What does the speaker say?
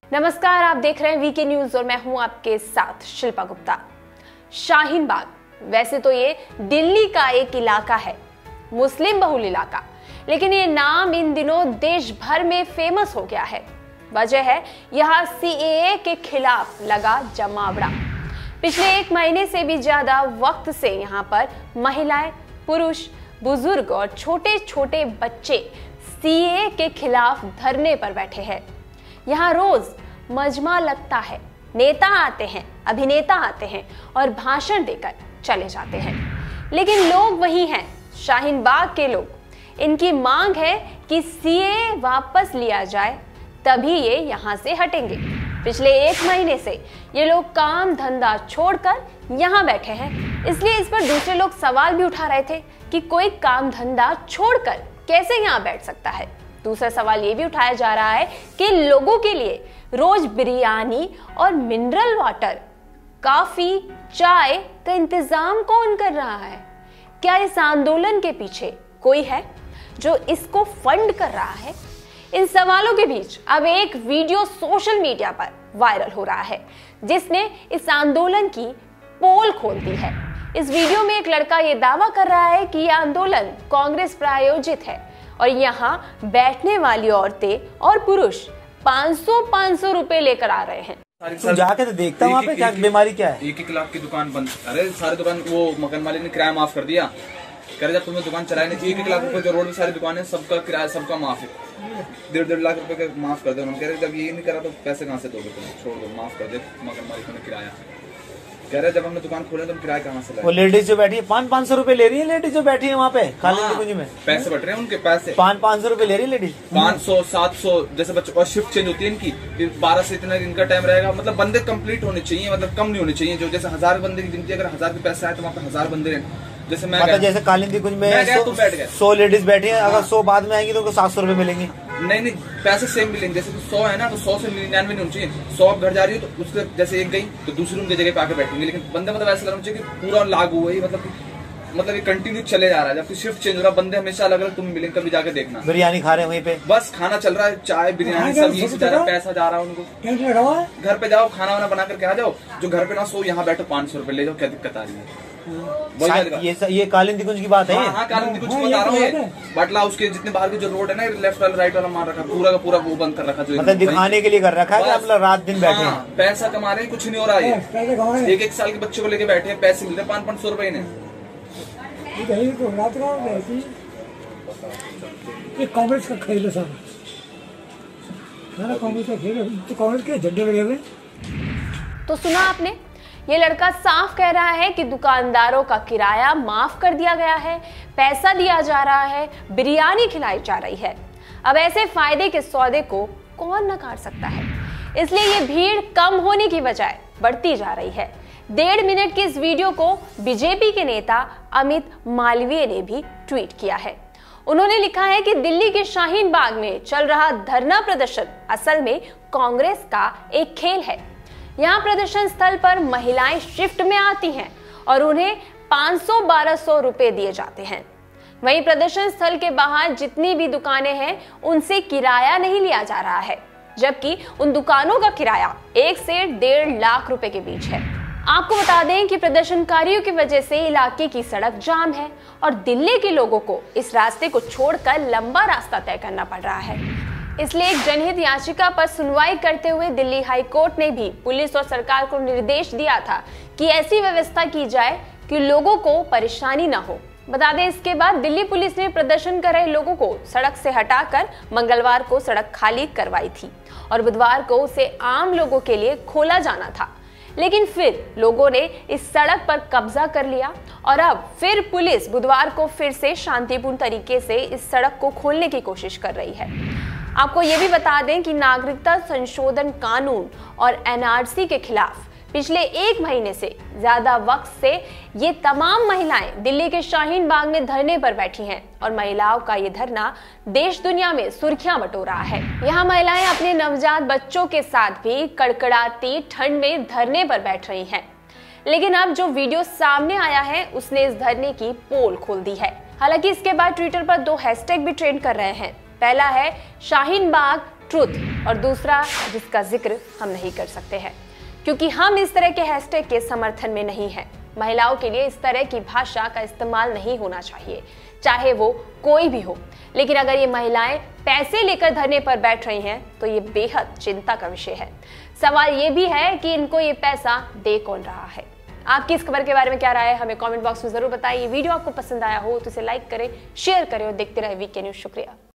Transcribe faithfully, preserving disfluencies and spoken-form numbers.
नमस्कार, आप देख रहे हैं वीके न्यूज और मैं हूं आपके साथ शिल्पा गुप्ता। शाहीन बाग, वैसे तो ये दिल्ली का एक इलाका है, मुस्लिम बहुल इलाका, लेकिन ये नाम इन दिनों देश भर में फेमस हो गया है। वजह है यहाँ सीएए के खिलाफ लगा जमावड़ा। पिछले एक महीने से भी ज्यादा वक्त से यहाँ पर महिलाएं, पुरुष, बुजुर्ग और छोटे छोटे बच्चे सीएए के खिलाफ धरने पर बैठे हैं। यहाँ रोज मजमा लगता है, नेता आते हैं, अभिनेता आते हैं और भाषण देकर चले जाते हैं, लेकिन लोग वही हैं, शाहीन बाग के लोग। इनकी मांग है कि सीएए वापस लिया जाए, तभी ये यहाँ से हटेंगे। पिछले एक महीने से ये लोग काम धंधा छोड़कर यहाँ बैठे हैं, इसलिए इस पर दूसरे लोग सवाल भी उठा रहे थे कि कोई काम धंधा छोड़कर कैसे यहाँ बैठ सकता है। दूसरा सवाल ये भी उठाया जा रहा है कि लोगों के लिए रोज बिरयानी और मिनरल वाटर, कॉफी, चाय का इंतजाम कौन कर रहा है? क्या इस आंदोलन के पीछे कोई है जो इसको फंड कर रहा है? इन सवालों के बीच अब एक वीडियो सोशल मीडिया पर वायरल हो रहा है, जिसने इस आंदोलन की पोल खोल दी है। इस वीडियो में एक लड़का ये दावा कर रहा है कि यह आंदोलन कांग्रेस प्रायोजित है और यहाँ बैठने वाली औरतें और पुरुष पाँच सौ पाँच सौ रुपए लेकर आ रहे हैं। तो जाके तो देखता वहाँ पे क्या बीमारी क्या है। एक एक लाख की दुकान बंद, अरे सारे दुकान वो मकान मालिक ने किराया माफ कर दिया। कह रहे जब तुम्हें दुकान चलाने चाहिए, एक एक लाख रुपए जो रोड में सारी दुकानें सबका किराया सबका माफ है, डेढ़ डेढ़ लाख रुपए का माफ कर दो। उन्होंने कह रहे जब ये नहीं करा तो पैसे कहाँ से दोगे तुम, छोड़ दो, माफ कर दे मकान मालिक ने किराया। कह रहे जब हमने दुकान खोले तो हम किराया कहाँ से लाए? वो लेडीज जो बैठी है पाँच पाँच सौ रुपए ले रही है, लेडीज जो बैठी है वहाँ पे खाली कुंजी में पैसे बट रहे हैं उनके पैसे, पाँच पाँच सौ रुपए ले रही है लेडीज, पाँच सौ सात सौ जैसे बच्चों और शिफ्ट चेंज होती है इनकी, फिर बारह से इतना इनका टाइम रहेगा। मतलब बंदे कंप्लीट होने चाहिए, मतलब कम नहीं होने चाहिए। जो जैसे हजार बंदे की गिनती, अगर हजार के पैसे आए तो वहाँ पे हजार बंदे रहे। जैसे मैं मतलब जैसे कालिंदी कुंज में सौ लेडीज बैठी है, अगर सौ बाद में आएंगी तो सात सौ रुपए मिलेंगे। नहीं नहीं, पैसे सेम मिलेंगे। जैसे तो सौ है ना, तो सौ से निन्यानवे नहीं होनी चाहिए। सौ घर जा रही है तो उसके जैसे एक गई तो दूसरी उनकी जगह पे आके बैठेंगे, लेकिन बंदे मतलब ऐसा लगना चाहिए कि पूरा लागू हुआ ही, मतलब मतलब ये कंटिन्यू चले जा रहा है। जबकि शिफ्ट चेंज हो रहा है, बंदे हमेशा अलग अलग तुम मिलेंगे, कभी जाके देखना। बिरयानी खा रहे हैं वहीं पे, बस खाना चल रहा है, चाय बिरयानी सब यही से जा रहा है, पैसा जा रहा है उनको। घर पे जाओ, खाना वाना बना करके आ जाओ, जो घर पे ना सो यहाँ बैठो, पाँच सौ रुपए ले जाओ, क्या दिक्कत आ रही है? ये ये कालिंदी कुंज की बात है। हाँ, हाँ कालिंदी कुंज की बता रहा हूँ। बटला उसके जितने बाहर के जो रोड है ना, लेफ्ट वाला राइट वाला मार रखा, पूरा का पूरा वो बंद कर रखा। जो मतलब दिखाने के लिए कर रखा है, मतलब रात दिन बैठे हैं, पैसा कमा रहे हैं, कुछ नहीं हो रहा है। एक एक साल के बच्चों को लेके बैठे हैं, पैसे मिलते हैं पाँच पाँच सौ रुपए इन्हें। कांग्रेस का खेल है सारा, कांग्रेस का खेल है, तो कांग्रेस के झंडे लगे हुए। तो सुना आपने, ये लड़का साफ कह रहा है कि दुकानदारों का किराया माफ कर दिया गया है, पैसा दिया जा रहा है, बिरयानी खिलाई जा रही है। अब ऐसे फायदे के सौदे को कौन नकार सकता है? इसलिए ये भीड़ कम होने की बजाय बढ़ती जा रही है। डेढ़ मिनट की इस वीडियो को बीजेपी के नेता अमित मालवीय ने भी ट्वीट किया है। उन्होंने लिखा है कि दिल्ली के शाहीन बाग में चल रहा धरना प्रदर्शन असल में कांग्रेस का एक खेल है। यहाँ प्रदर्शन स्थल पर महिलाएं शिफ्ट में आती हैं और उन्हें पाँच सौ बारह सौ रुपए दिए जाते हैं। वहीं प्रदर्शन स्थल के बाहर जितनी भी दुकानें हैं उनसे किराया नहीं लिया जा रहा है, जबकि उन दुकानों का किराया एक से डेढ़ लाख रुपए के बीच है। आपको बता दें कि प्रदर्शनकारियों की वजह से इलाके की सड़क जाम है और दिल्ली के लोगों को इस रास्ते को छोड़कर लंबा रास्ता तय करना पड़ रहा है। इसलिए एक जनहित याचिका पर सुनवाई करते हुए दिल्ली हाई कोर्ट ने भी पुलिस और सरकार को निर्देश दिया था कि ऐसी व्यवस्था की जाए कि लोगों को परेशानी न हो। बता दें, इसके बाद दिल्ली पुलिस ने प्रदर्शन कर रहे लोगों को सड़क से हटाकर मंगलवार को सड़क खाली करवाई थी और बुधवार को उसे आम लोगों के लिए खोला जाना था, लेकिन फिर लोगों ने इस सड़क पर कब्जा कर लिया और अब फिर पुलिस बुधवार को फिर से शांतिपूर्ण तरीके से इस सड़क को खोलने की कोशिश कर रही है। आपको ये भी बता दें कि नागरिकता संशोधन कानून और एनआरसी के खिलाफ पिछले एक महीने से ज्यादा वक्त से ये तमाम महिलाएं दिल्ली के शाहीन बाग में धरने पर बैठी हैं और महिलाओं का ये धरना देश दुनिया में सुर्खियां बटोर रहा है। यहाँ महिलाएं अपने नवजात बच्चों के साथ भी कड़कड़ाती ठंड में धरने पर बैठ रही हैं। लेकिन अब जो वीडियो सामने आया है उसने इस धरने की पोल खोल दी है। हालांकि इसके बाद ट्विटर पर दो हैशटैग भी ट्रेंड कर रहे हैं। पहला है शाहीन बाग ट्रूथ और दूसरा जिसका जिक्र हम नहीं कर सकते हैं, क्योंकि हम इस तरह के हैशटैग के समर्थन में नहीं हैं। महिलाओं के लिए इस तरह की भाषा का इस्तेमाल नहीं होना चाहिए, चाहे वो कोई भी हो। लेकिन अगर ये महिलाएं पैसे लेकर धरने पर बैठ रही हैं तो ये बेहद चिंता का विषय है। सवाल ये भी है कि इनको ये पैसा दे कौन रहा है। आपकी इस खबर के बारे में क्या राय है, हमें कमेंट बॉक्स में जरूर बताइए। वीडियो आपको पसंद आया हो तो इसे लाइक करें, शेयर करें और देखते रहे वीके न्यूज। शुक्रिया।